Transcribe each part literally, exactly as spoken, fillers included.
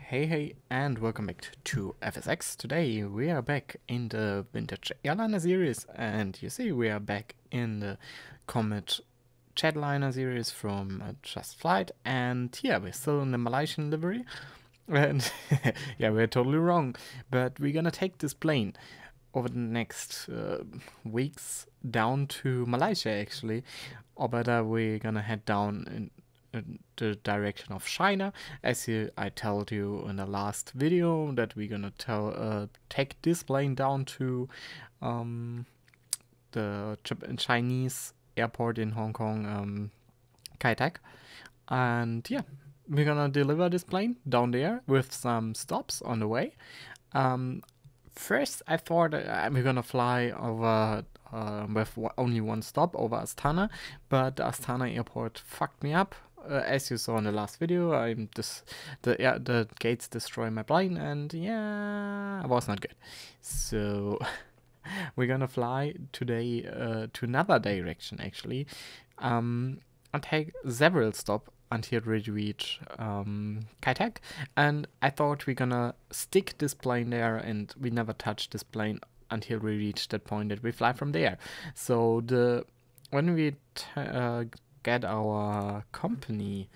Hey hey and welcome back to F S X. Today we are back in the Vintage Airliner series, and you see we are back in the Comet Jetliner series from uh, Just Flight, and yeah, we're still in the Malaysian livery. And yeah, we're totally wrong, but we're gonna take this plane over the next uh, weeks down to Malaysia actually, or better, we're gonna head down in in the direction of China, as you, I told you in the last video that we're gonna tell uh, take this plane down to um, the Chinese airport in Hong Kong, um, Kai Tak, and yeah, we're gonna deliver this plane down there with some stops on the way. Um, first, I thought uh, we're gonna fly over uh, with only one stop over Astana, but the Astana airport fucked me up. Uh, as you saw in the last video, I'm this the yeah, the gates destroy my plane, and yeah, it was not good. So we're gonna fly today uh, to another direction actually, um, and take several stops until we reach um, Kai Tak. And I thought we're gonna stick this plane there, and we never touch this plane until we reach that point that we fly from there. So the when we t uh, get our company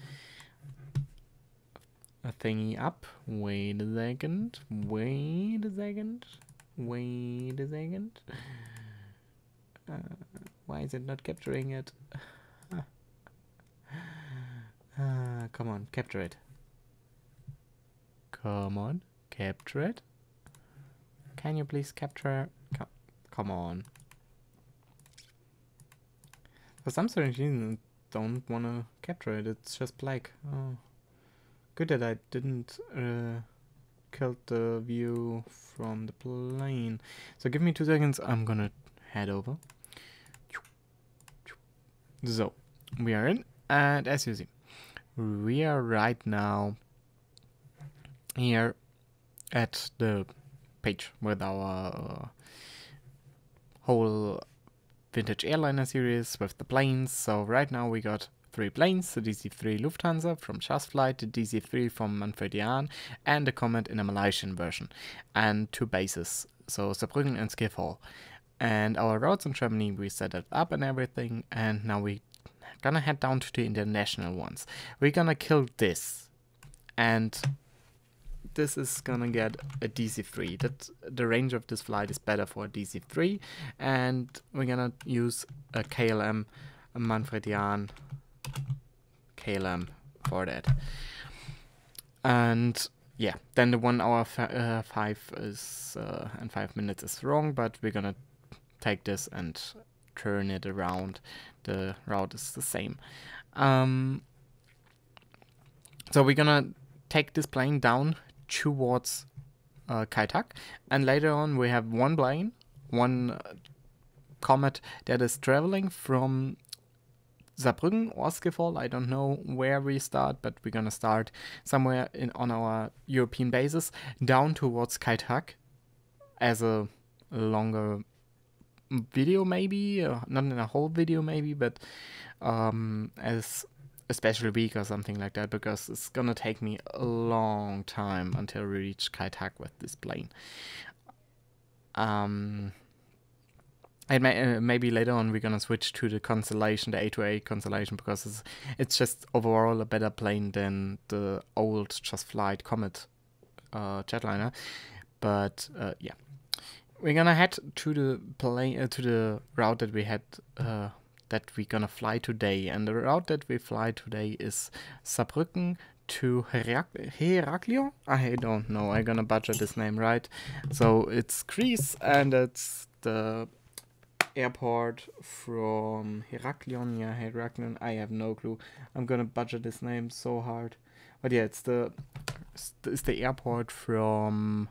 thingy up. Wait a second. Wait a second. Wait a second. Uh, why is it not capturing it? uh, come on, capture it. Come on, capture it. Can you please capture? Co come on. For some strange reason, don't want to capture it. It's just black. Oh, good that I didn't uh, kill the view from the plane. So give me two seconds. I'm gonna head over. So we are in, and as you see, we are right now here at the page with our uh, whole Vintage Airliner series with the planes. So right now we got three planes, the D C three Lufthansa from Just Flight, the D C three from Manfred Jahn, and the Comet in a Malaysian version, and two bases, so Saarbrücken and Schiphol. And our routes in Germany, we set it up and everything, and now we gonna head down to the international ones. We're gonna kill this, and this is gonna get a D C three. That the range of this flight is better for a D C three, and we're gonna use a K L M, a Manfred Jahn K L M for that. And yeah, then the one hour uh, five is uh, and five minutes is wrong, but we're gonna take this and turn it around. The route is the same. Um, so we're gonna take this plane down towards uh, Kai Tak, and later on we have one plane, one uh, Comet that is traveling from Saarbrücken or Schiphol. I don't know where we start, but we're gonna start somewhere in on our European bases down towards Kai Tak as a longer video, maybe uh, not in a whole video maybe, but um, as a special week or something like that, because it's gonna take me a long time until we reach Kai Tak with this plane. Um, and may, uh, maybe later on we're gonna switch to the Constellation, the A two A Constellation, because it's, it's just overall a better plane than the old Just Flight Comet uh, jetliner. But uh, yeah, we're gonna head to the plane uh, to the route that we had. Uh, that we're gonna fly today, and the route that we fly today is Saarbrücken to Herac Heraklion? I don't know, I'm gonna butcher this name, right? So it's Greece, and it's the airport from Heraklion. Yeah, Heraklion, I have no clue. I'm gonna butcher this name so hard. But yeah, it's the it's the airport from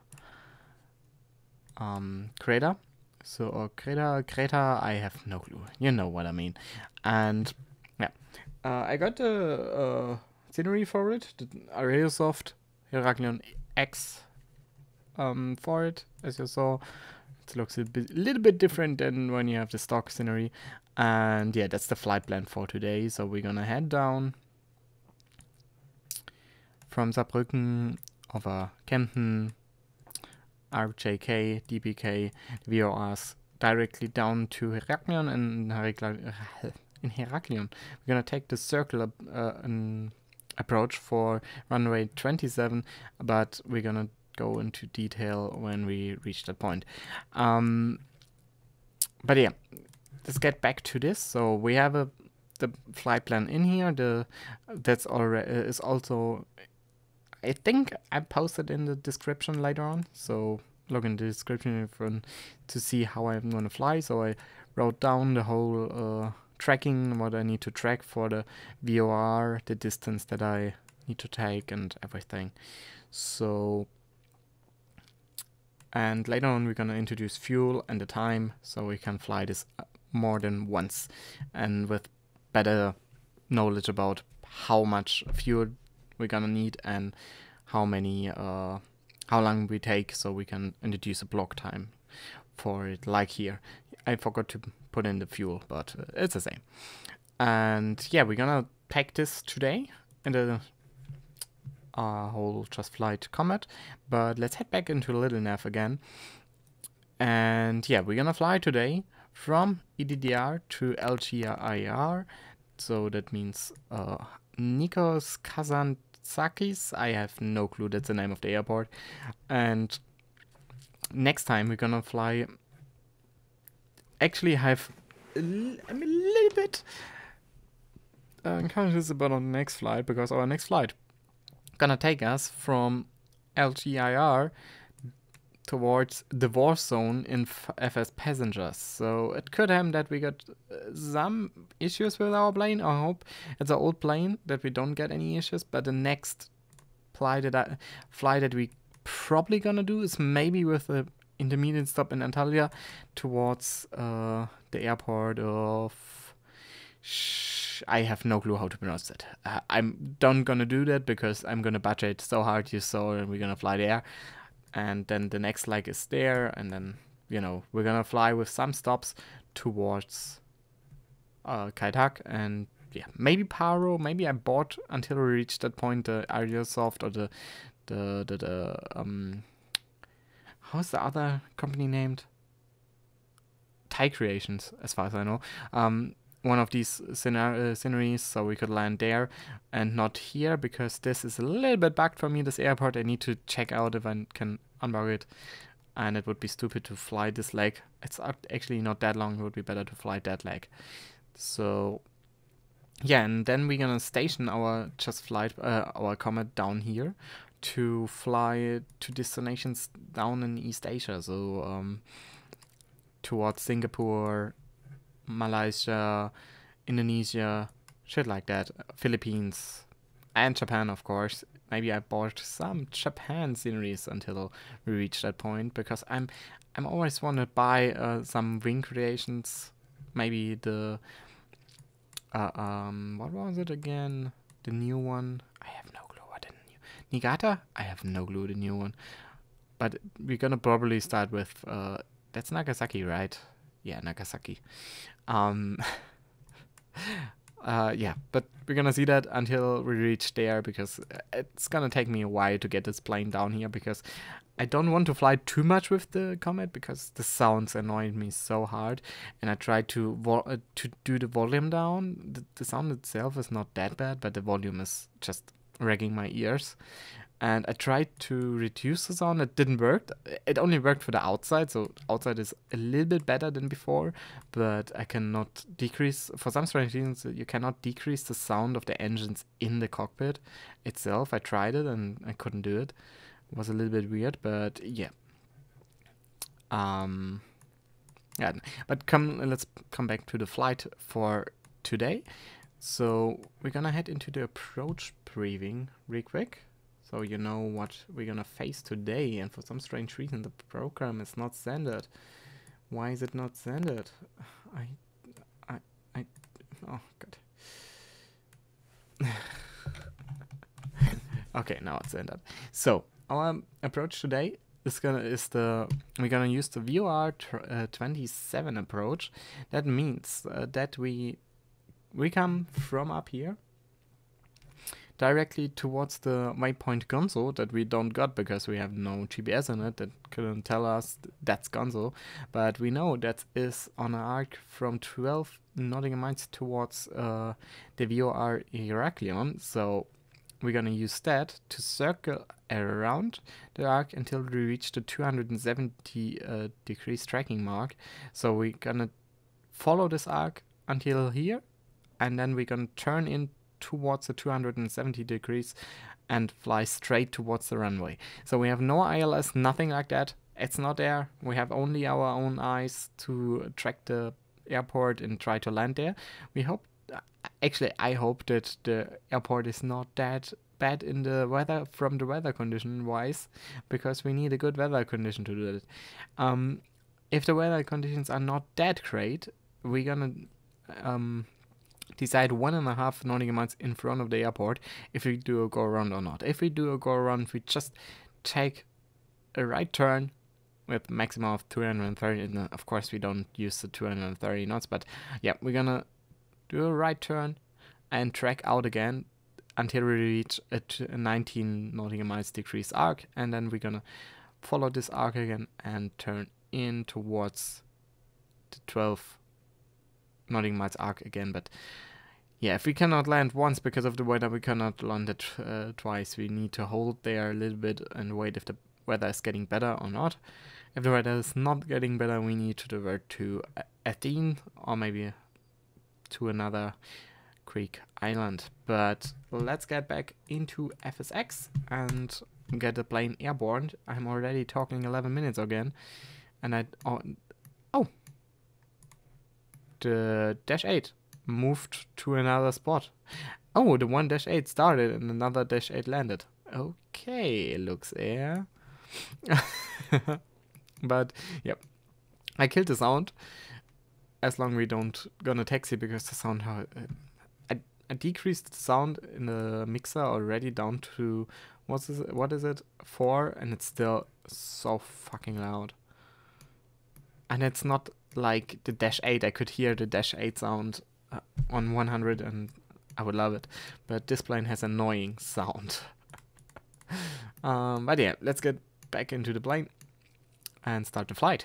um, Creta. So, uh, Creta, Creta, I have no clue. You know what I mean. And, yeah. Uh, I got the uh, scenery for it. The Aerosoft Heraklion X um, for it, as you saw. It looks a bit, little bit different than when you have the stock scenery. And, yeah, that's the flight plan for today. So, we're gonna head down from Saarbrücken over Kempten, R J K, D P K, V O Rs directly down to Heraklion, and Heraklion, in Heraklion we're gonna take the circular uh, an approach for runway twenty-seven, but we're gonna go into detail when we reach that point. Um, but yeah, let's get back to this. So we have a the flight plan in here. The that's already uh, is also, I think I posted in the description later on. So look in the description if you to see how I'm gonna fly. So I wrote down the whole uh, tracking, what I need to track for the V O R, the distance that I need to take, and everything. So, and later on we're gonna introduce fuel and the time, so we can fly this more than once, and with better knowledge about how much fuel we're gonna need and how many, uh, how long we take, so we can introduce a block time for it, like here. I forgot to put in the fuel, but uh, it's the same. And yeah, we're gonna pack this today in the uh, whole Just Flight Comet, but let's head back into Little Nav again. And yeah, we're gonna fly today from E D D R to L G I R, so that means uh, Nikos Kazantzakis. I have no clue, that's the name of the airport. And next time we're gonna fly, actually have a I'm a little bit uh, unconscious about our next flight, because our next flight gonna take us from L G I R towards the war zone in F S Passengers. So it could happen that we got uh, some issues with our plane. I hope it's an old plane that we don't get any issues, but the next flight that I, flight that we probably gonna do is maybe with a intermediate stop in Antalya towards uh, the airport of Sh I have no clue how to pronounce it. Uh, I'm don't gonna do that because I'm gonna budget so hard, you saw, and we're gonna fly there. And then the next leg is there, and then, you know, we're gonna fly with some stops towards uh, Kai Tak, and yeah, maybe Paro, maybe I bought until we reach that point the Aerosoft or the the the, the um how's the other company named? Thai Creations, as far as I know. Um, one of these scenar uh, sceneries, so we could land there and not here, because this is a little bit bugged for me, this airport. I need to check out if I can unbug it, and it would be stupid to fly this leg. It's actually not that long, it would be better to fly that leg. So yeah, and then we're gonna station our Just Flight, uh, our Comet down here to fly to destinations down in East Asia, so um, towards Singapore, Malaysia, Indonesia, shit like that, Philippines, and Japan, of course. Maybe I bought some Japan sceneries until we reach that point, because I'm I'm always want to buy uh, some wing creations. Maybe the uh, um what was it again? The new one. I have no clue what the new Niigata. I have no clue the new one. But we're gonna probably start with uh, that's Nagasaki, right? Yeah, Nagasaki. Um, uh, yeah, but we're gonna see that until we reach there, because it's gonna take me a while to get this plane down here, because I don't want to fly too much with the Comet, because the sounds annoyed me so hard, and I tried to vo uh, to do the volume down. The, the sound itself is not that bad, but the volume is just ragging my ears. And I tried to reduce the sound. It didn't work. It only worked for the outside, so outside is a little bit better than before, but I cannot decrease, for some strange reasons, you cannot decrease the sound of the engines in the cockpit itself. I tried it and I couldn't do it. It was a little bit weird, but yeah. Um, yeah, but come, let's come back to the flight for today. So we're gonna head into the approach briefing real quick, so you know what we're gonna face today. And for some strange reason the program is not centered. Why is it not centered? I, I, I, oh god. Okay, now it's centered. So our approach today is gonna is the we're gonna use the V O R twenty-seven approach. That means uh, that we we come from up here directly towards the waypoint Gonzo that we don't got because we have no G P S in it that couldn't tell us th that's Gonzo. But we know that is on an arc from twelve Nottingham Mines towards uh, the V O R Heraklion. So we're gonna use that to circle around the arc until we reach the two hundred seventy uh, degrees tracking mark. So we're gonna follow this arc until here, and then we're gonna turn in towards the two hundred seventy degrees and fly straight towards the runway. So we have no I L S, nothing like that. It's not there. We have only our own eyes to track the airport and try to land there. We hope, actually I hope that the airport is not that bad in the weather, from the weather condition wise, because we need a good weather condition to do that. Um, if the weather conditions are not that great, we're gonna um, decide one and a half Nottingham Mines in front of the airport if we do a go around or not. If we do a go around, we just take a right turn with maximum of two hundred thirty, and uh, of course we don't use the two hundred thirty knots, but yeah, we're gonna do a right turn and track out again until we reach a, a nineteen Nottingham Miles degrees arc, and then we're gonna follow this arc again and turn in towards the twelve Nottingham Miles arc again. But yeah, if we cannot land once because of the weather, we cannot land it uh, twice. We need to hold there a little bit and wait if the weather is getting better or not. If the weather is not getting better, we need to divert to Athene or maybe to another Greek island. But let's get back into F S X and get the plane airborne. I'm already talking eleven minutes again, and I oh, oh the dash eight moved to another spot. Oh, the one dash eight started and another dash eight landed. Okay, looks air. But yep, I killed the sound. As long we don't gonna taxi, because the sound uh, I, I decreased the sound in the mixer already down to what's is it, what is it four, and it's still so fucking loud. And it's not like the dash eight. I could hear the dash eight sound uh, on one hundred, and I would love it. But this plane has annoying sound. um, but yeah, let's get back into the plane and start the flight.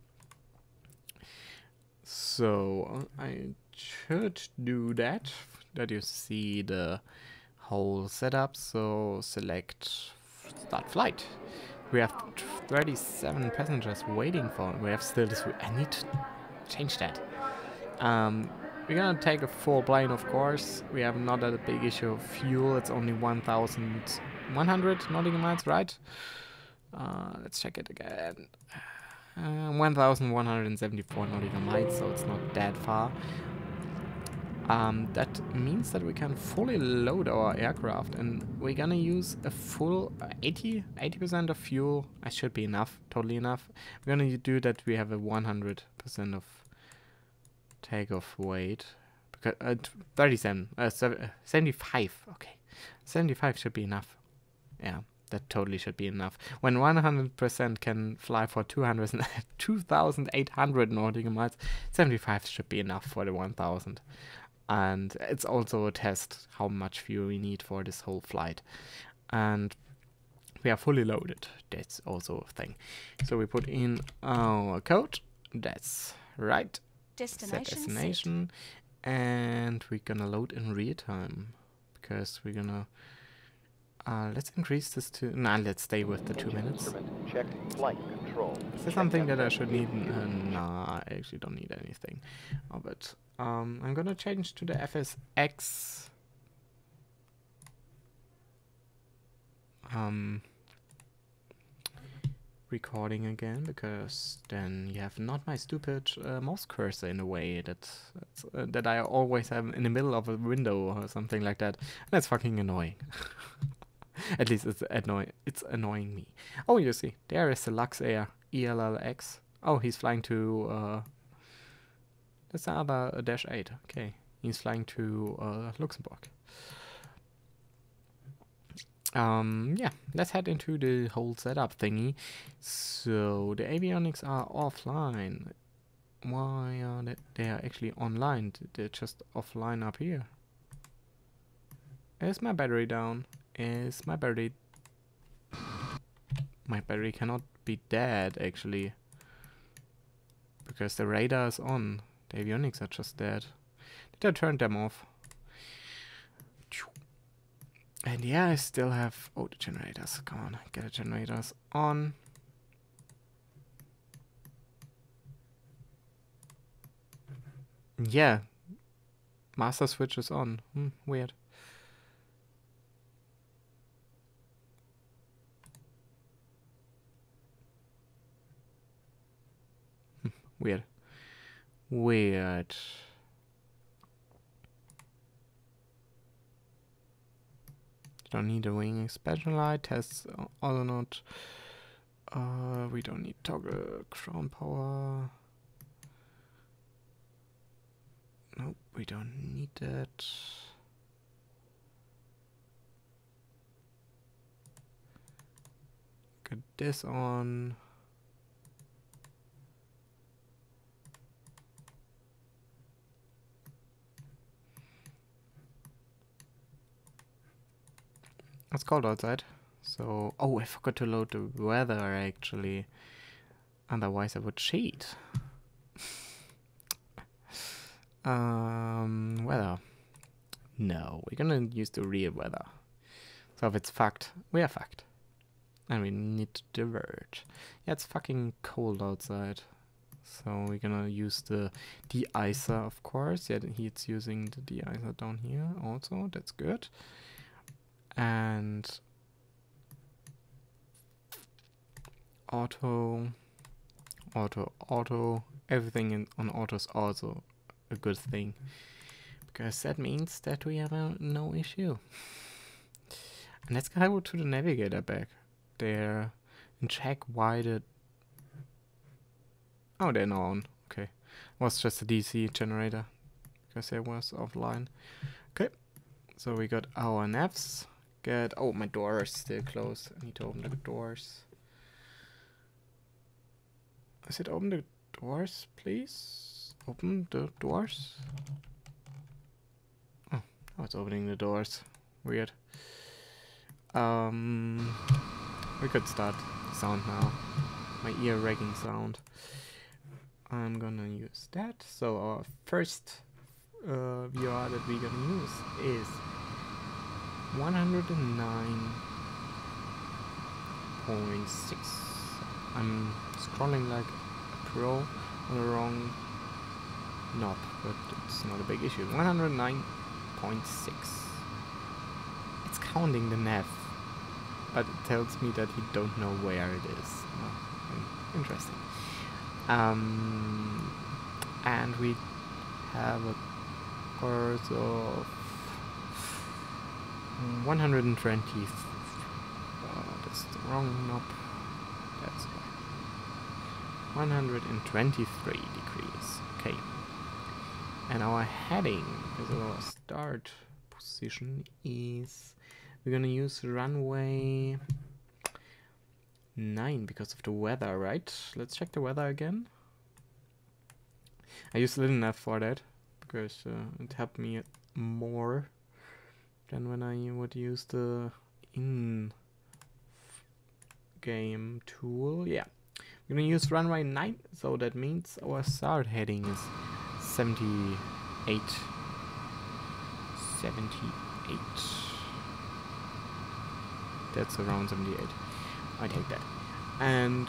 So I should do that, that you see the whole setup. So select start flight. We have thirty-seven passengers waiting for, we have still this, I need to change that. Um, we're gonna take a full plane, of course. We have not a big issue of fuel, it's only one thousand one hundred Nottingham miles, right? Uh, let's check it again. Uh, one thousand one hundred seventy-four Nottingham miles, so it's not that far. Um, that means that we can fully load our aircraft, and we're gonna use a full uh, eighty percent of fuel. That should be enough, totally enough. We're gonna do that. We have a one hundred percent of takeoff weight. Because uh, thirty-seven, uh, seventy-five. Okay, seventy-five should be enough. Yeah. That totally should be enough. When one hundred percent can fly for two thousand eight hundred Nottingham miles, seventy-five should be enough for the one thousand. And it's also a test how much fuel we need for this whole flight. And we are fully loaded. That's also a thing. So we put in our code. That's right. Destination. Set destination. And we're gonna load in real time. Because we're gonna... Uh, let's increase this to... Nah, let's stay with the two minutes. Check flight control. Is there something that I should need? Uh, nah, I actually don't need anything of it. Um, I'm gonna change to the F S X. Um, recording again, because then you have not my stupid uh, mouse cursor in a way that uh, that I always have in the middle of a window or something like that. That's fucking annoying. At least it's annoying. It's annoying me. Oh, you see, there is the Luxair E L L X. Oh, he's flying to. Uh, that's the other uh, dash eight. Okay, he's flying to uh, Luxembourg. Um, yeah, let's head into the whole setup thingy. So the avionics are offline. Why are they? They are actually online. They're just offline up here. Is my battery down? Is my battery... My battery cannot be dead, actually. Because the radar is on. The avionics are just dead. Did I turn them off? And yeah, I still have... Oh, the generators. Come on, get the generators on. Yeah. Master switch is on. Hmm, weird. Weird. Weird. Don't need a wing expansion light. Tests also not. Uh, we don't need toggle crown power. Nope, we don't need that. Get this on. It's cold outside, so... Oh, I forgot to load the weather, actually. Otherwise I would cheat. um, weather. No, we're gonna use the real weather. So if it's fucked, we are fucked. And we need to divert. Yeah, it's fucking cold outside. So we're gonna use the de-icer, of course. Yeah, he's using the de-icer down here also. That's good. And auto, auto, auto, everything in, on auto is also a good thing, because that means that we have a, no issue. And let's go to the navigator back there and check why the... Oh, they're now on. Okay. It was just a D C generator because it was offline. Okay. So we got our navs. Get... Oh, my door is still closed. I need to open the doors. Is it open the doors, please? Open the doors? Oh, oh, it's opening the doors. Weird. Um, we could start the sound now. My ear-ragging sound. I'm gonna use that. So our first uh, V R that we're gonna use is one hundred nine point six. I'm scrolling like a pro on the wrong knob, but it's not a big issue. one hundred nine point six. It's counting the nav, but it tells me that he don't know where it is. Oh, interesting. Um, and we have a course of one hundred twenty. Uh, that's the wrong knob. That's one hundred twenty-three degrees. Okay. And our heading, because our start position is, we're gonna use runway nine because of the weather, right? Let's check the weather again. I used little nav for that because uh, it helped me more than when I would use the in game tool. Yeah, we're gonna use runway nine, so that means our start heading is seventy-eight. seventy-eight. That's around seventy-eight. I take that. And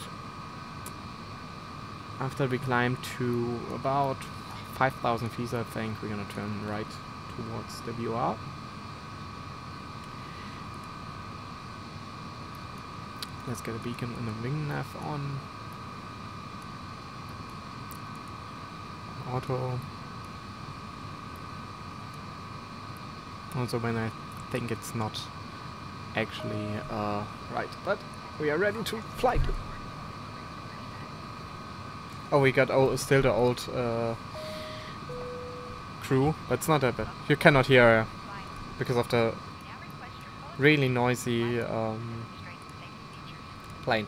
after we climb to about five thousand feet, I think we're gonna turn right towards the V R. Let's get a beacon and a wing nav on. Auto. Also when I think it's not actually uh, right, but we are ready to fly. Oh, we got old, still the old uh, crew, but it's not that bad. You cannot hear her because of the really noisy um, plane.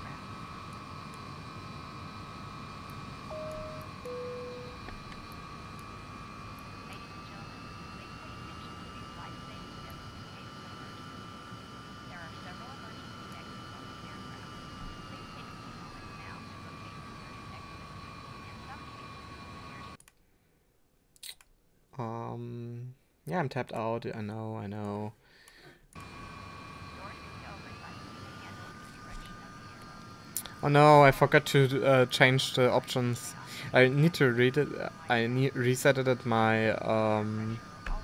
Um, yeah, I'm tapped out. I know, I know. Oh no, I forgot to uh, change the options. I need to read it. I need reset it at my um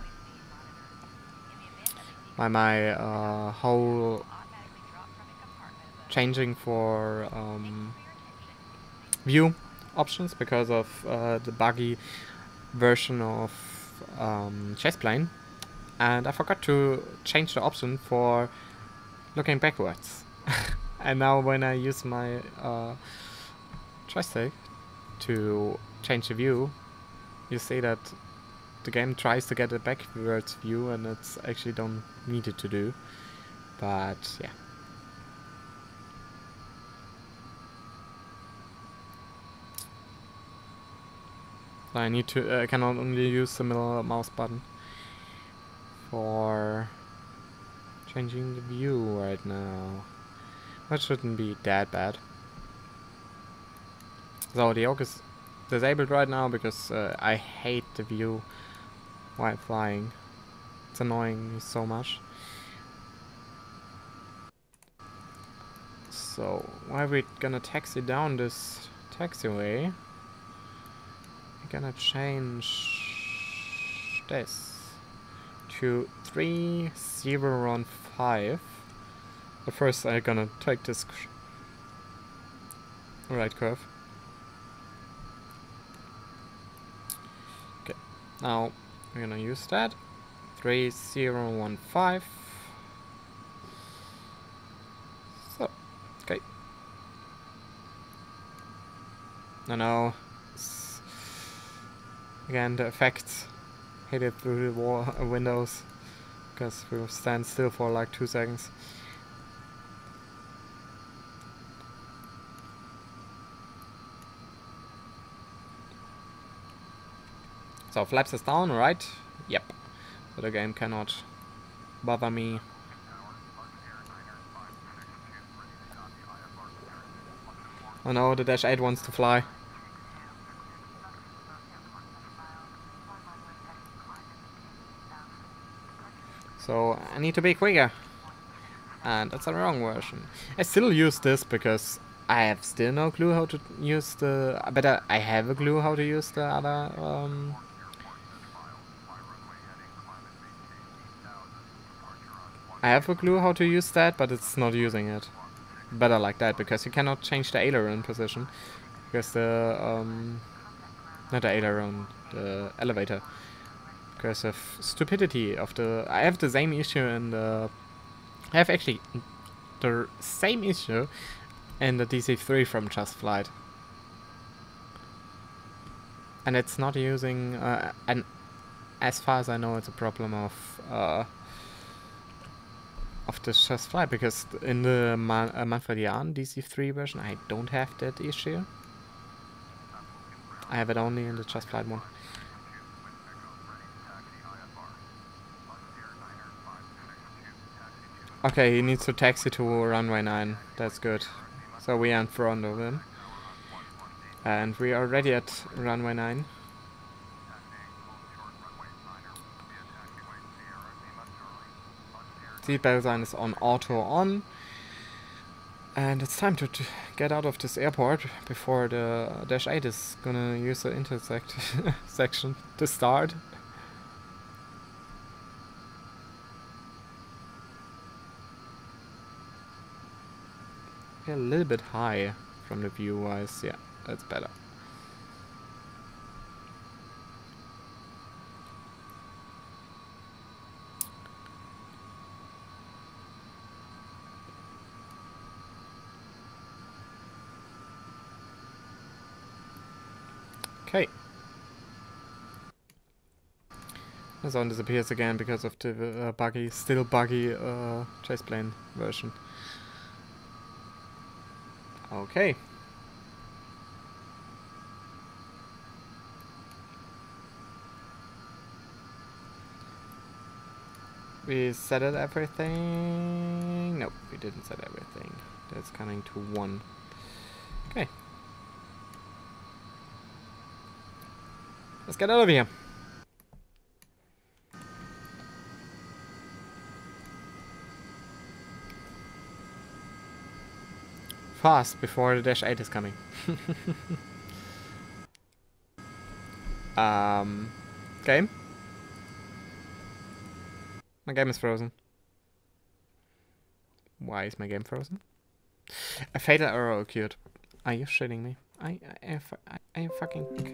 my my uh whole changing for um view options because of uh, the buggy version of um, Chessplane, and I forgot to change the option for looking backwards. And now when I use my uh, joystick to change the view, you see that the game tries to get a backwards view and it's actually don't need it to do. But yeah. I need to, I uh, cannot only use the middle mouse button for changing the view right now. That shouldn't be that bad. So the yoke is disabled right now because uh, I hate the view while flying. It's annoying me so much. So while we're gonna taxi down this taxiway, we're gonna change this to three zero one five. But first I'm gonna take this right curve. Okay, now we're gonna use that. three zero one five. So, okay. I know. Again, the effects hit it through the wall uh, windows because we'll stand still for like two seconds. So flaps is down, right? Yep. So the game cannot bother me. Oh no, the Dash eight wants to fly. So I need to be quicker. And that's the wrong version. I still use this because I have still no clue how to use the... But I, I have a clue how to use the other... Um, I have a clue how to use that, but it's not using it. Better like that, because you cannot change the aileron position. Because the... Um, not the aileron, the elevator. Because of stupidity of the... I have the same issue in the... I have actually the same issue in the D C three from Just Flight. And it's not using... Uh, and as far as I know, it's a problem of... Uh, of the Just Flight, because in the Man uh, Manfred Jahn D C three version, I don't have that issue. I have it only in the Just Flight one. Okay, he needs to taxi to runway nine. That's good. So we are in front of him. And we are ready at runway nine. Seatbelt sign is on auto on. And it's time to, to get out of this airport before the Dash eight is gonna use the intersect section to start. A little bit high from the view wise, yeah, that's better. Okay. The zone disappears again because of the uh, buggy, still buggy uh, Chessplane version. Okay. We set it everything. Nope, we didn't set everything. That's coming to one. Okay. Let's get out of here. fast before the dash eight is coming. um, game? My game is frozen. Why is my game frozen? A fatal error occurred. Are you shitting me? I, I, I, I fucking... Okay.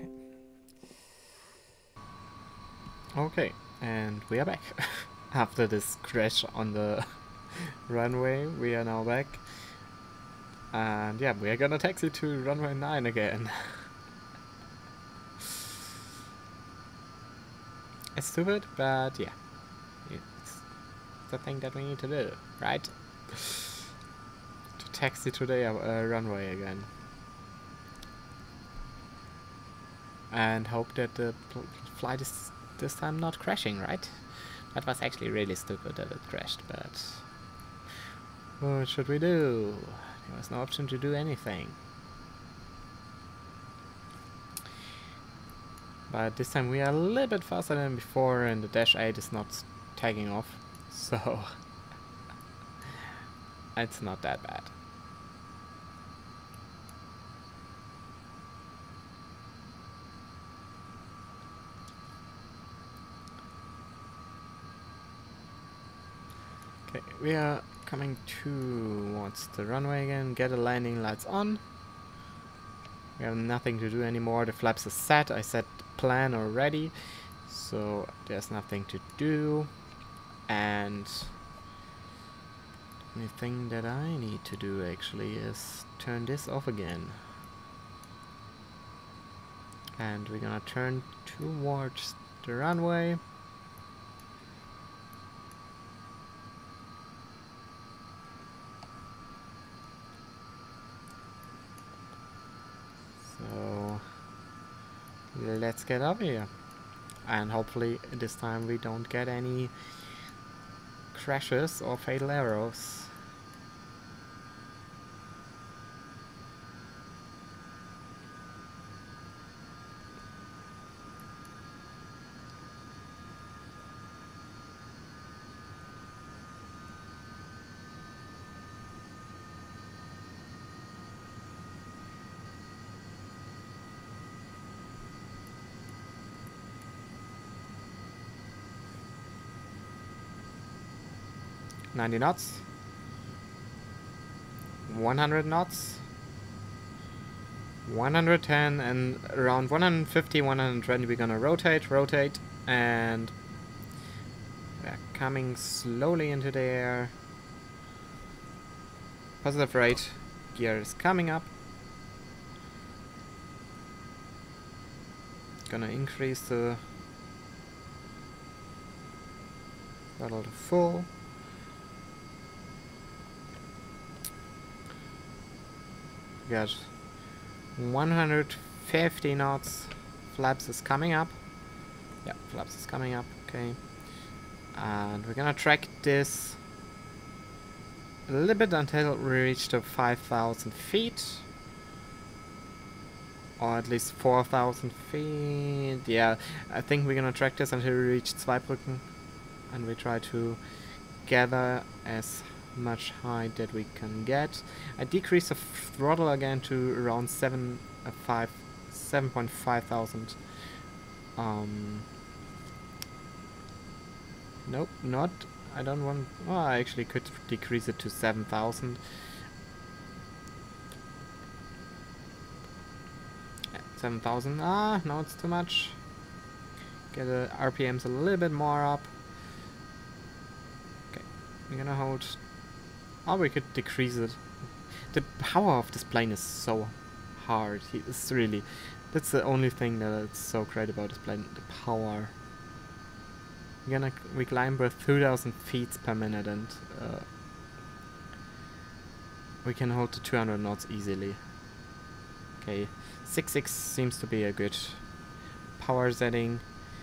Okay, and we are back. After this crash on the runway, we are now back. And yeah, we are gonna taxi to runway nine again. It's stupid, but yeah. It's the thing that we need to do, right? To taxi to the uh, runway again. And hope that the flight is this time not crashing, right? That was actually really stupid that it crashed, but what should we do? There was no option to do anything. But this time we are a little bit faster than before and the dash eight is not tagging off, so it's not that bad. Okay, we are coming towards the runway again. Get the landing lights on. We have nothing to do anymore. The flaps are set. I set the plan already, so there's nothing to do. And the only thing that I need to do actually is turn this off again. And we're gonna turn towards the runway. So let's get up here, and hopefully this time we don't get any crashes or fatal errors. ninety knots, one hundred knots, one hundred ten, and around one hundred fifty, one hundred twenty we're gonna rotate, rotate, and we're coming slowly into the air. Positive rate, gear is coming up. Gonna increase the throttle to full. Got one hundred fifty knots. Flaps is coming up. Yeah, flaps is coming up. Okay. And we're gonna track this a little bit until we reach the five thousand feet. Or at least four thousand feet. Yeah, I think we're gonna track this until we reach Zweibrücken. And we try to gather as much height that we can get. I decrease the throttle again to around seven, uh, five, seven point five thousand. Um, nope, not. I don't want. Well, I actually could decrease it to seven thousand. seven thousand. Ah, no, it's too much. Get the R P Ms a little bit more up. Okay, we're gonna hold. Oh, we could decrease it. The power of this plane is so hard. It's really... That's the only thing that's so great about this plane. The power. We're gonna... We climb with two thousand feet per minute and... Uh, we can hold to two hundred knots easily. Okay. six six seems to be a good power setting.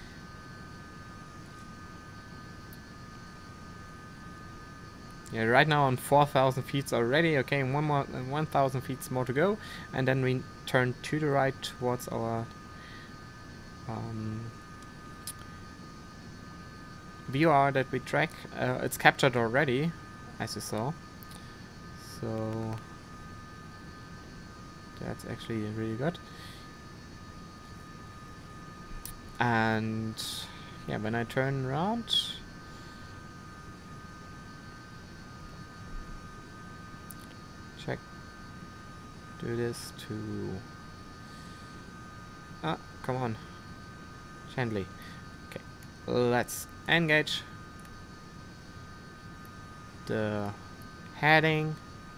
Yeah, right now on four thousand feet already. Okay, one more, uh, one thousand feet more to go, and then we turn to the right towards our um, V O R that we track. Uh, it's captured already, as you saw. So That's actually really good. And yeah, when I turn around, check, do this to, ah, come on, gently. Okay, let's engage the heading.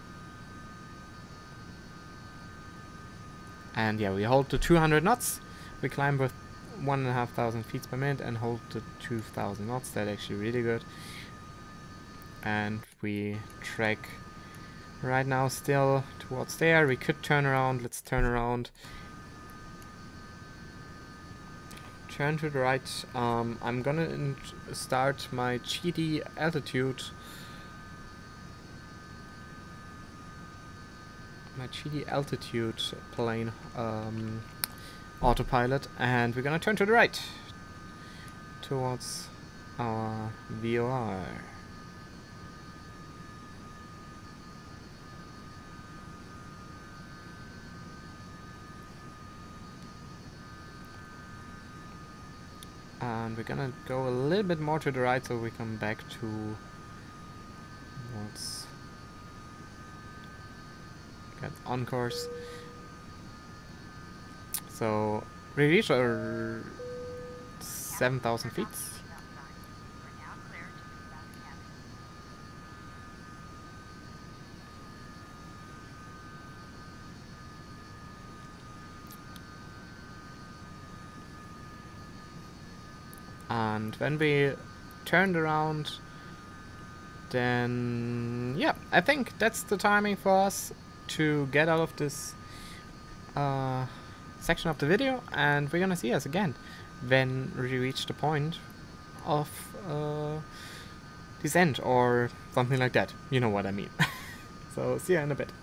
And yeah, we hold the two hundred knots. We climb with one and a half thousand feet per minute and hold the two thousand knots. That's actually really good. And we track right now still towards there. We could turn around. Let's turn around. Turn to the right. Um, I'm gonna start my G D altitude. My G D altitude plane um, autopilot, and we're gonna turn to the right towards our V O R. And we're gonna go a little bit more to the right so we come back to what's get on course. So we reach our seven thousand feet. And when we turned around, then yeah, I think that's the timing for us to get out of this uh, section of the video, and we're gonna see us again when we reach the point of uh, descent or something like that. You know what I mean. So see you in a bit.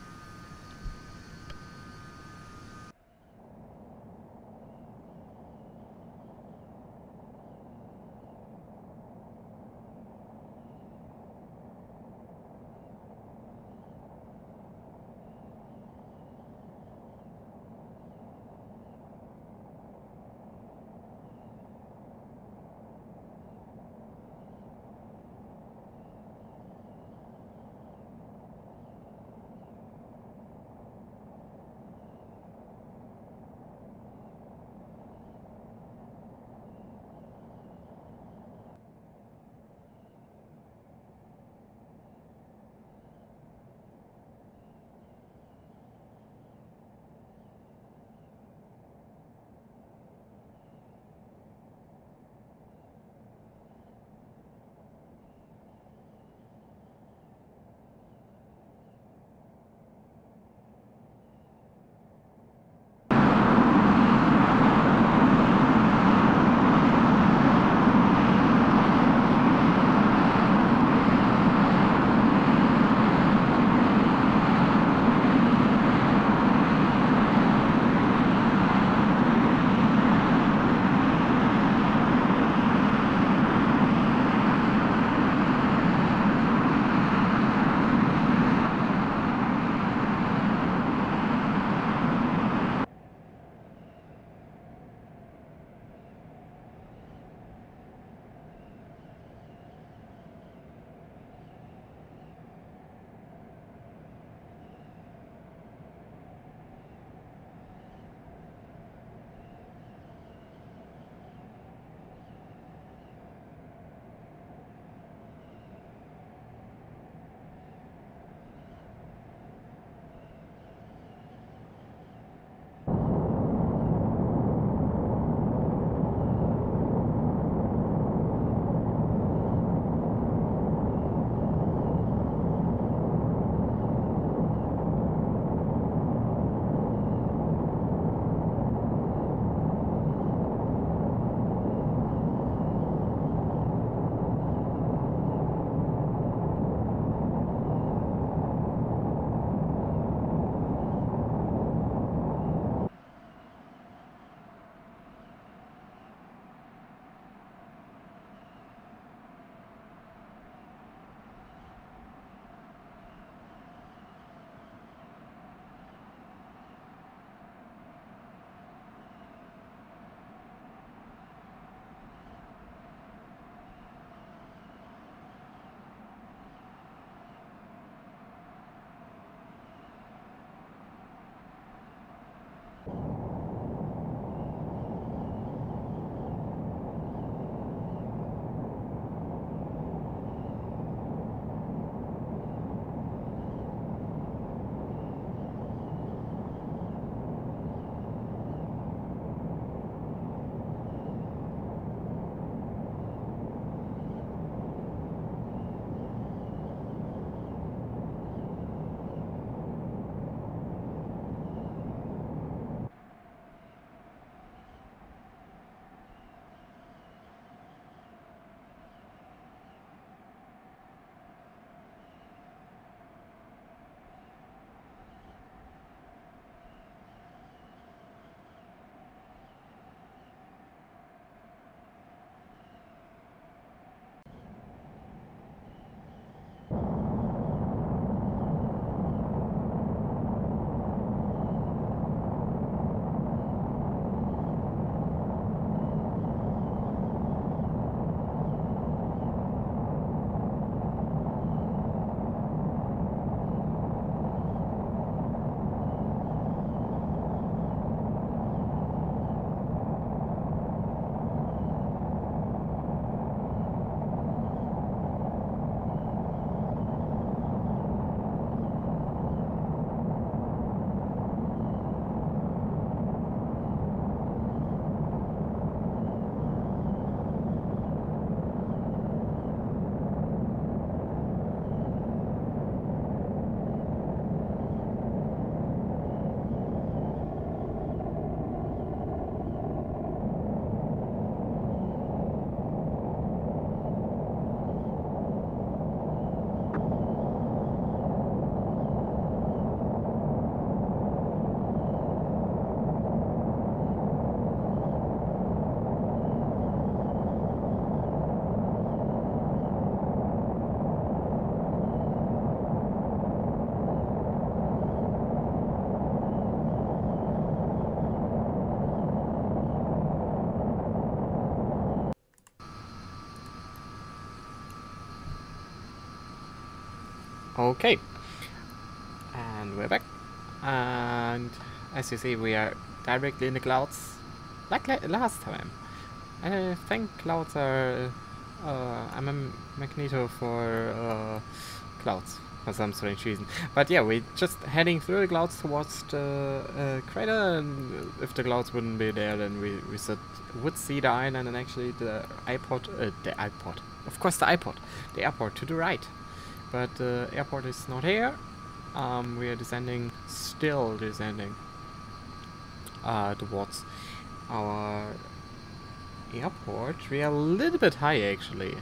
Okay. And we're back. And as you see, we are directly in the clouds, like la last time. I think clouds are... Uh, I'm a magneto for uh, clouds for some strange reason. But yeah, we're just heading through the clouds towards the uh, crater, and if the clouds wouldn't be there, then we, we should, would see the island and actually the iPod, uh, the iPod, of course the iPod, the airport to the right. But the uh, airport is not here. Um, we are descending, still descending uh, towards our airport. We are a little bit high actually.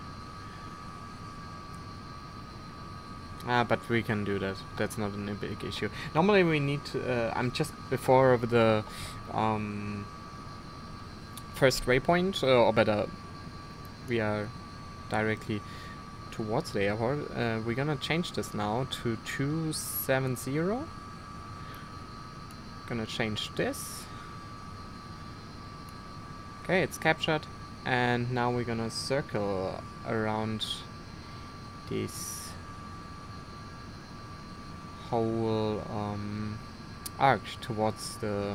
Ah, but we can do that. That's not a big issue. Normally we need to, uh, I'm just before of the um, first waypoint, uh, or better, we are directly towards the airport. Uh, we're gonna change this now to two seven zero. Gonna change this. Okay, it's captured. And now we're gonna circle around this whole um, arc towards the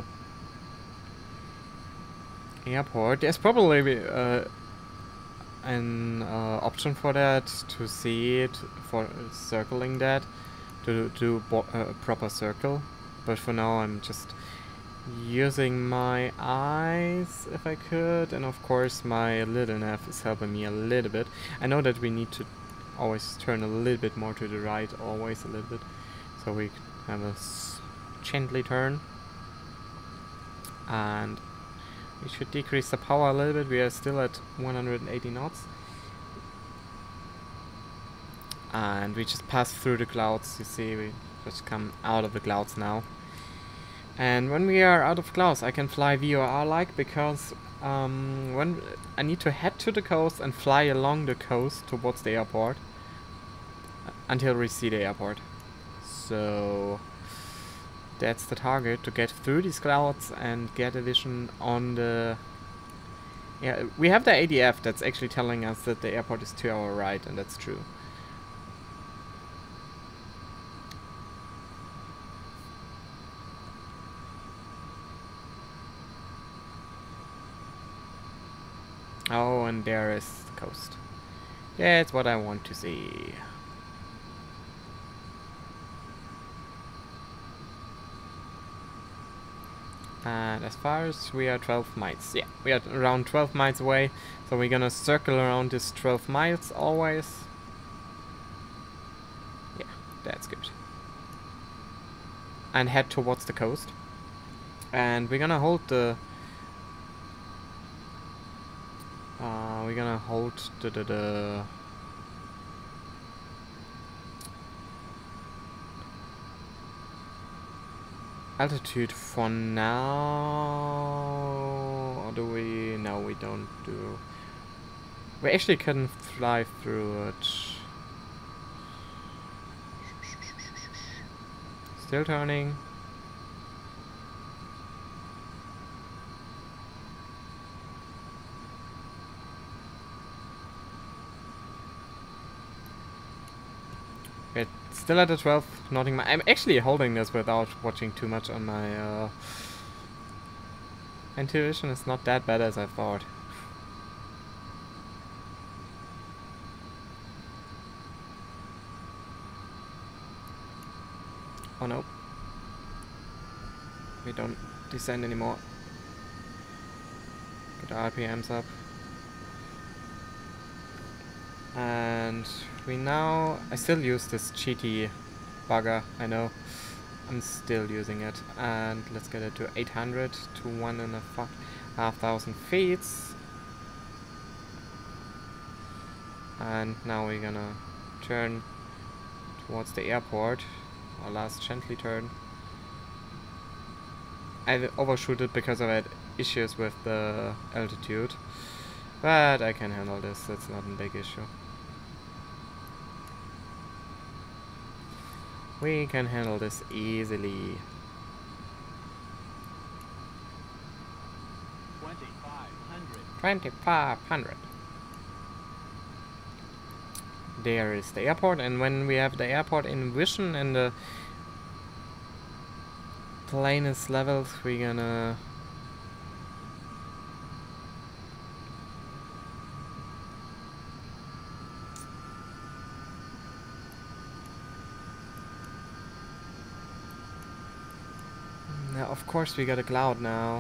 airport. There's probably uh, an uh, option for that, to see it, for circling that, to do a proper circle. But for now I'm just using my eyes if I could, and of course my little nav is helping me a little bit. I know that we need to always turn a little bit more to the right, always a little bit, so we have a s gently turn, and we should decrease the power a little bit. We are still at one hundred eighty knots, and we just pass through the clouds. You see, we just come out of the clouds now. And when we are out of clouds, I can fly V O R-like, because um, when I need to head to the coast and fly along the coast towards the airport until we see the airport. So that's the target, to get through these clouds and get a vision on the... Yeah, we have the A D F that's actually telling us that the airport is to our right, and that's true. Oh, and there is the coast. That's what I want to see. And as far as we are twelve miles, yeah, we are around twelve miles away, so we're gonna circle around this twelve miles always. Yeah, that's good. And head towards the coast. And we're gonna hold the... Uh, we're gonna hold the, the, the altitude for now. Or do we? No, we don't do. We actually couldn't fly through it. Still turning. Okay, still at the twelve knotting. I'm actually holding this without watching too much on my uh, intuition. Is not that bad as I thought. Oh no. We don't descend anymore. Get our R P Ms up. And we now... I still use this cheaty bugger, I know. I'm still using it. And let's get it to eight hundred, to one and a half thousand feet. And now we're gonna turn towards the airport. Our last gently turn. I overshoot it because I had issues with the altitude. But I can handle this, that's not a big issue. We can handle this easily. twenty-five hundred. there is the airport, and when we have the airport in vision and the plane is leveled, we're gonna now, of course we got a cloud now.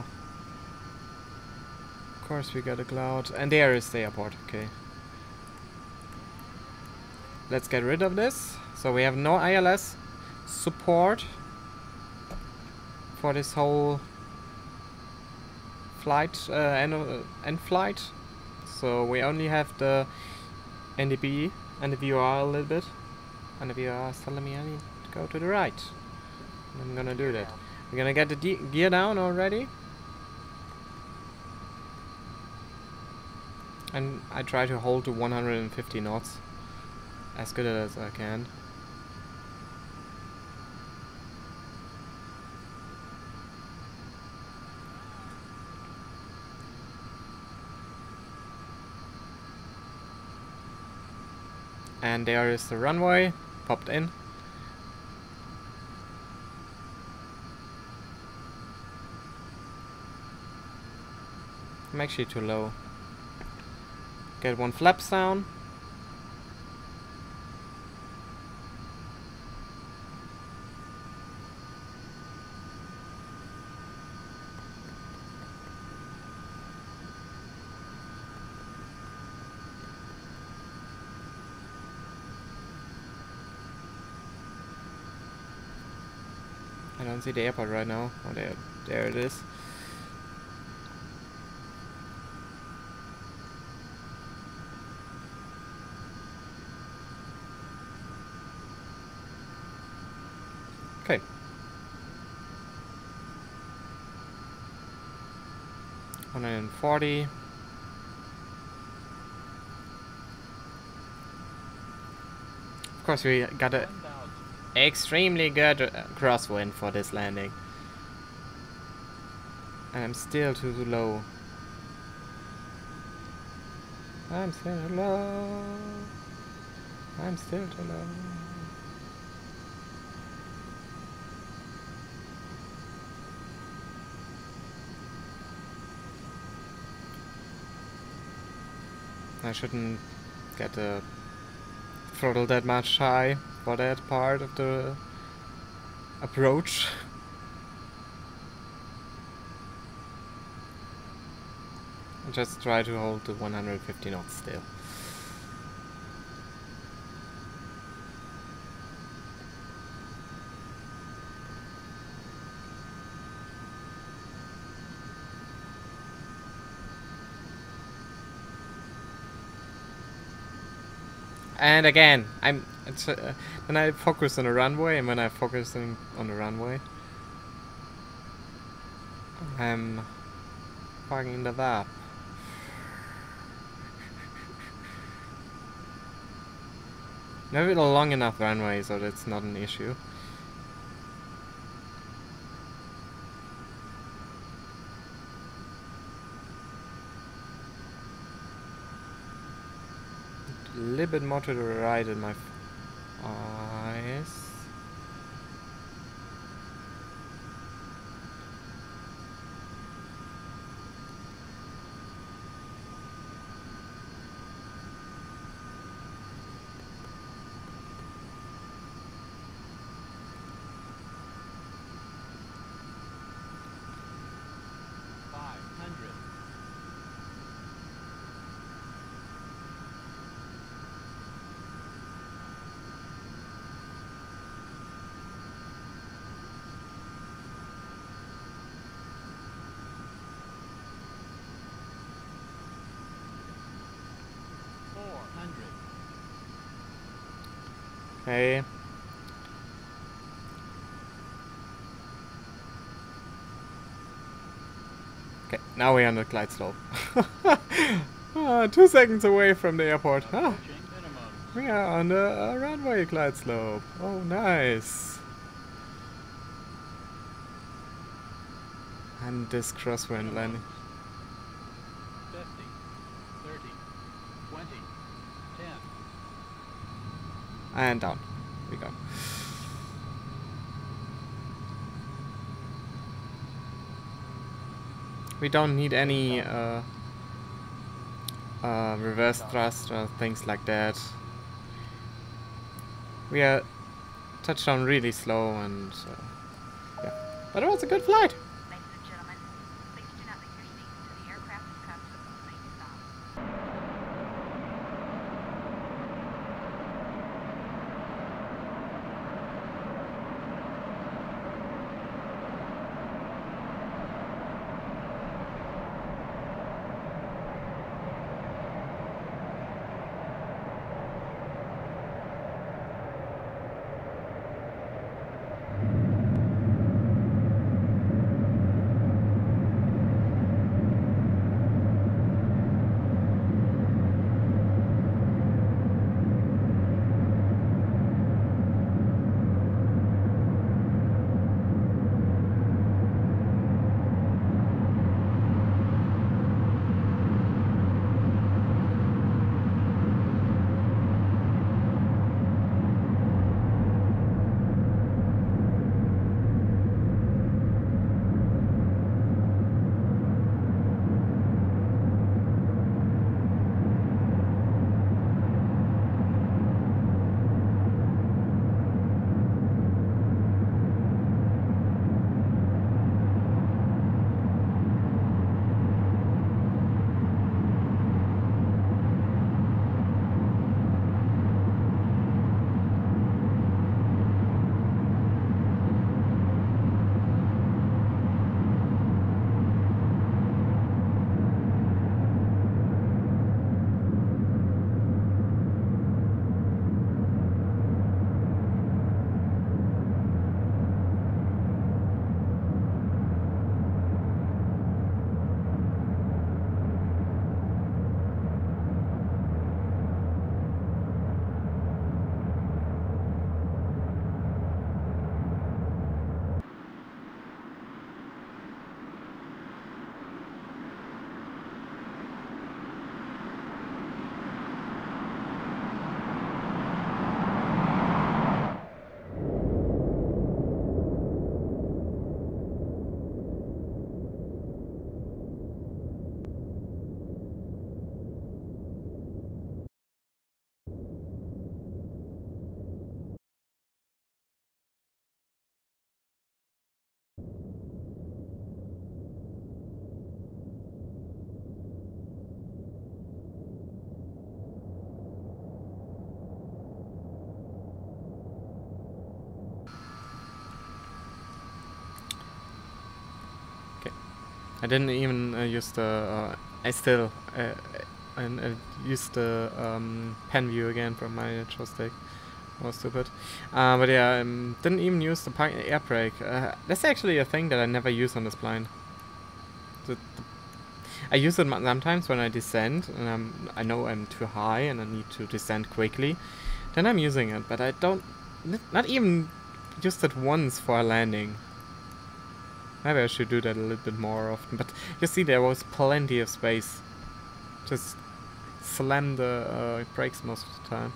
Of course we got a cloud, and there is the airport. Okay. Let's get rid of this. So we have no I L S support for this whole flight, uh, end, uh, end flight. So we only have the N D B and the V O R a little bit. And the V O R is telling me I need to go to the right. And I'm gonna do that. We're gonna get the D gear down already. And I try to hold to one hundred fifty knots as good as I can. And there is the runway popped in. I'm actually too low. Get one flaps down. I don't see the airport right now. Oh, there, there it is. Okay. one hundred forty. Of course, we got a extremely good uh, crosswind for this landing. And I'm still too low. I'm still too low. I'm still too low. I shouldn't get the throttle that much high for that part of the approach. Just try to hold the one hundred fifty knots still. And again, I'm it's, uh, when I focus on the runway, and when I focus on, on the runway, I'm fucking that up. We have a long enough runway, so that's not an issue. A little bit more to the right in my eyes. Okay. Okay, now we're on the glide slope. Ah, two seconds away from the airport. Ah, we are on the uh, runway glide slope. Oh, nice. And this crosswind landing. fifty, thirty, twenty, ten, And down we go. We don't need any uh, uh, reverse thrust or things like that. We are touched down really slow and uh, yeah. But it was a good flight. Ladies and gentlemen, please do not leave your seats until the aircraft has come to a complete stop. I didn't even uh, use the. Uh, I still uh, and uh, used the um, pen view again from my joystick. Was stupid. Uh, but yeah, I um, didn't even use the park air brake. Uh, that's actually a thing that I never use on this plane. The, the I use it sometimes when I descend, and I'm, I know I'm too high and I need to descend quickly. Then I'm using it, but I don't. Not even used it once for a landing. Maybe I should do that a little bit more often, but you see there was plenty of space. Just slam the uh, brakes most of the time.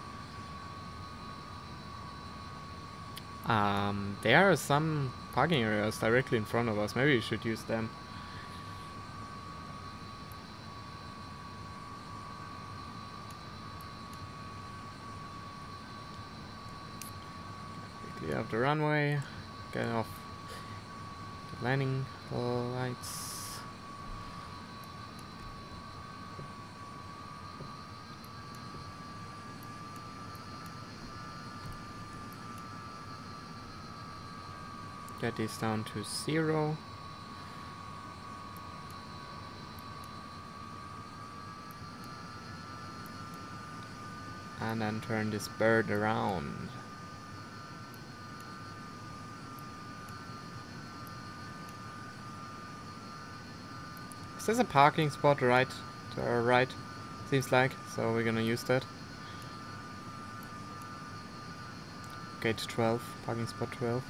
Um, there are some parking areas directly in front of us. Maybe we should use them. Quickly off the runway, get off the landing lights. Get this down to zero. And then turn this bird around. Is this a parking spot right to our right? Seems like, so we're gonna use that. Gate twelve, parking spot twelve.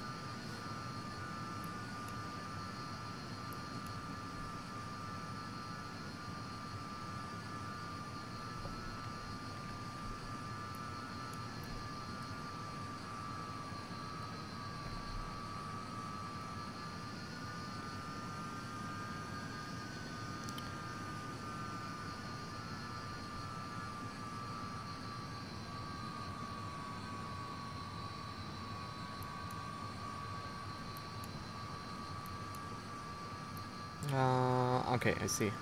Uh, okay, I see.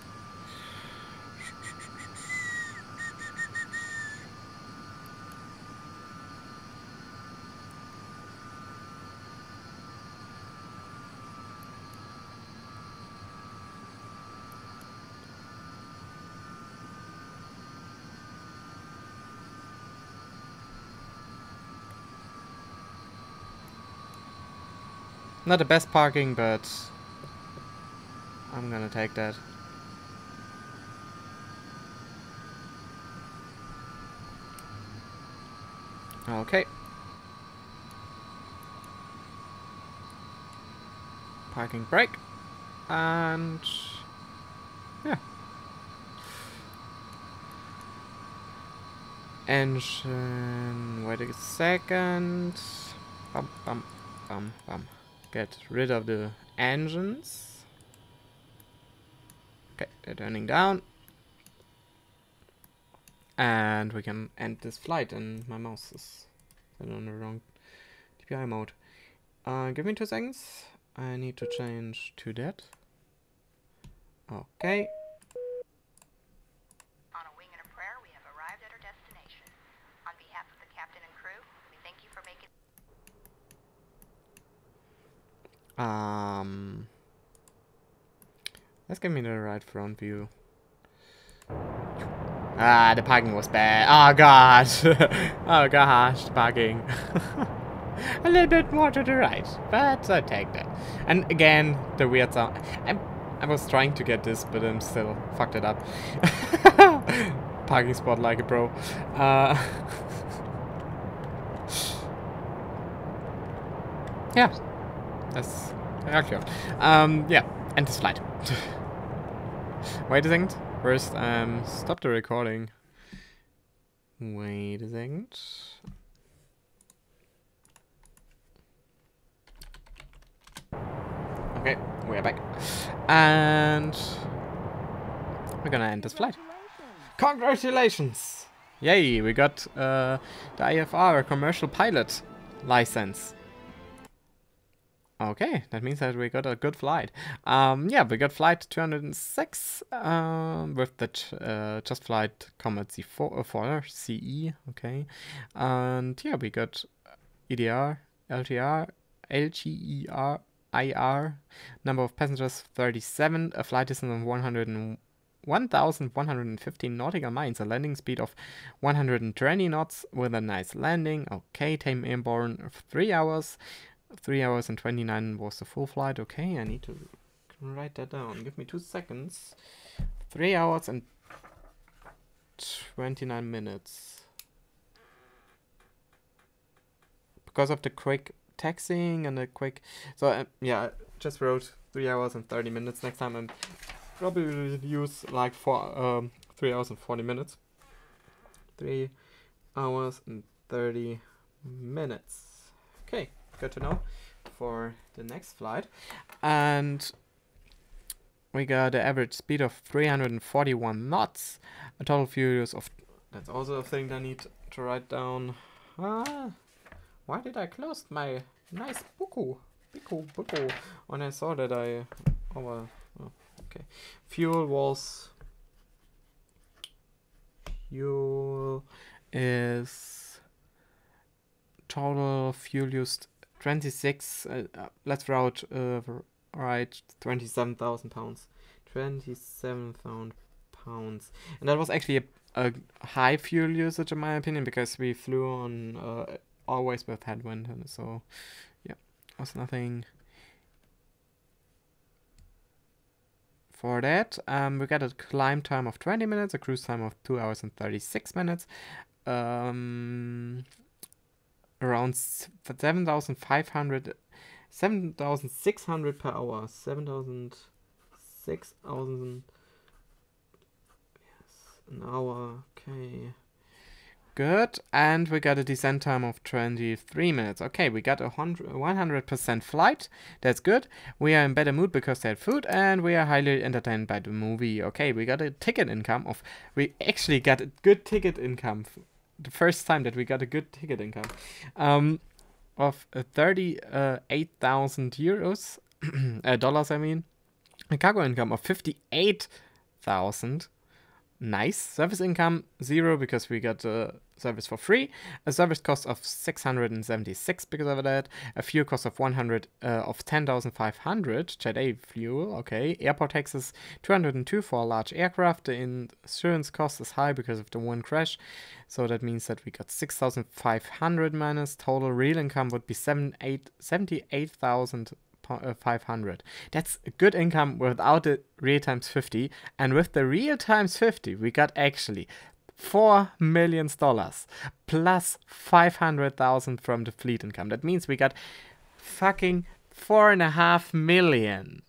Not the best parking, but I'm gonna take that. Okay. Parking brake. And yeah. Engine. Wait a second. Bum, bum, bum, bum. Get rid of the engines. Okay, they're turning down. And we can end this flight, and my mouse is on the wrong D P I mode. Uh, give me two seconds. I need to change to that. Okay. On a wing and a prayer, we have arrived at our destination. On behalf of the captain and crew, we thank you for making... Um, let's give me the right front view. Ah, the parking was bad. Oh god. Oh gosh, the parking. A little bit more to the right, but I take that. And again, the weird sound. I, I was trying to get this, but I'm still fucked it up. Parking spot like a pro. Uh, yeah, that's actually. Um, yeah, end this flight. Wait a second. First, um, stop the recording. Wait a second. Okay, we're back. And we're gonna end this flight. Congratulations! Yay, we got uh, the I F R, commercial pilot license. Okay, that means that we got a good flight. Um, yeah, we got flight two hundred six um, with the ch uh, Just Flight Comet C four, uh, four C E. Okay, and yeah, we got E D R, L T R, L G E R, I R. Number of passengers thirty-seven. A flight distance of one thousand one hundred fifteen nautical miles. A landing speed of one hundred twenty knots with a nice landing. Okay, time airborne three hours. three hours and twenty-nine was the full flight. Okay, I need to write that down. Give me two seconds. three hours and twenty-nine minutes. Because of the quick taxiing and the quick... So, uh, yeah, I just wrote three hours and thirty minutes. Next time I'm probably will use like four, um, three hours and forty minutes. three hours and thirty minutes. Okay. Good to know for the next flight. And we got an average speed of three hundred forty-one knots. A total fuel use of... That's also a thing I need to write down. Ah, why did I close my nice buku? Biku, buku. When I saw that I... Oh, well, oh, okay. Fuel was... Fuel is... Total fuel used... twenty-six, uh, uh, let's route, uh, right, twenty-seven thousand pounds. twenty-seven thousand pounds. And that was actually a, a high fuel usage in my opinion, because we flew on, uh, always with headwind, and so, yeah, was nothing for that. Um, we got a climb time of twenty minutes, a cruise time of two hours and thirty-six minutes. Um... Around seven thousand five hundred, seven thousand six hundred per hour. seven thousand six hundred, yes, an hour. Okay. Good. And we got a descent time of twenty-three minutes. Okay, we got a one hundred percent flight. That's good. We are in better mood because they had food, and we are highly entertained by the movie. Okay, we got a ticket income of... We actually got a good ticket income. The first time that we got a good ticket income um, of uh, thirty-eight thousand euros, uh, dollars, I mean, A cargo income of fifty-eight thousand. Nice. Service income zero because we got a service for free. A service cost of six hundred seventy-six because of that. A fuel cost of one hundred uh, of ten thousand five hundred. Jet A fuel. Okay. Airport taxes two hundred two for a large aircraft. The insurance cost is high because of the one crash. So that means that we got six thousand five hundred minus. Total real income would be seventy-eight thousand five hundred. That's a good income without the real times fifty, and with the real times fifty we got actually four million dollars plus five hundred thousand from the fleet income. That means we got fucking four and a half million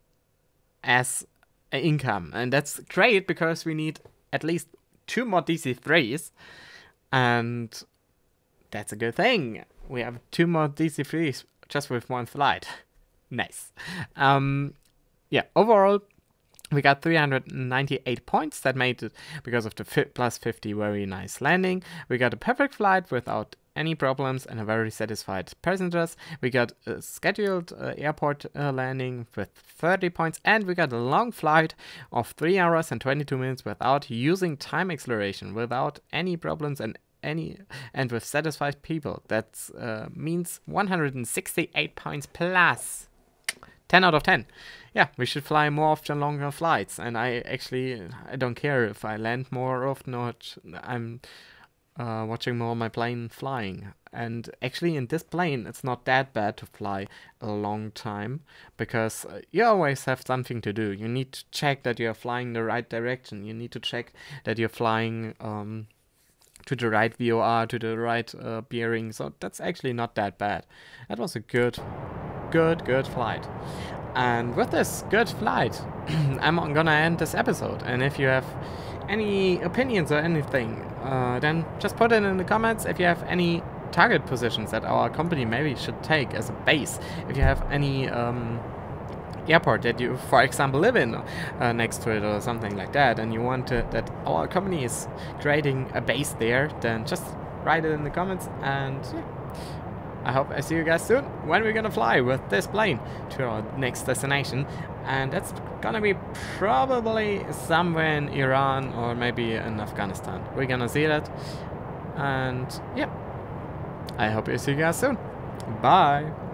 as income, and that's great because we need at least two more D C threes, and that's a good thing. We have two more D C threes just with one flight. Nice. Um, yeah, overall, we got three hundred ninety-eight points. That made it, because of the fi plus fifty, very nice landing. We got a perfect flight without any problems and a very satisfied passengers. We got a scheduled uh, airport uh, landing with thirty points, and we got a long flight of three hours and twenty-two minutes without using time acceleration, without any problems and any and with satisfied people. That uh, means one hundred sixty-eight points plus. ten out of ten. Yeah, we should fly more often longer flights, and I actually I don't care if I land more often or I'm uh, watching more my plane flying. And actually in this plane it's not that bad to fly a long time, because uh, you always have something to do. You need to check that you're flying the right direction. You need to check that you're flying um, to the right V O R, to the right uh, bearing. So that's actually not that bad. That was a good Good, good flight. And with this good flight, I'm gonna end this episode. And if you have any opinions or anything, uh, then just put it in the comments. If you have any target positions that our company maybe should take as a base, if you have any um, airport that you, for example, live in uh, next to it or something like that, and you want to, that our company is creating a base there, then just write it in the comments. And yeah, I hope I see you guys soon when we're gonna fly with this plane to our next destination. And that's gonna be probably somewhere in Iran or maybe in Afghanistan. We're gonna see that. And yeah, I hope I see you guys soon. Bye.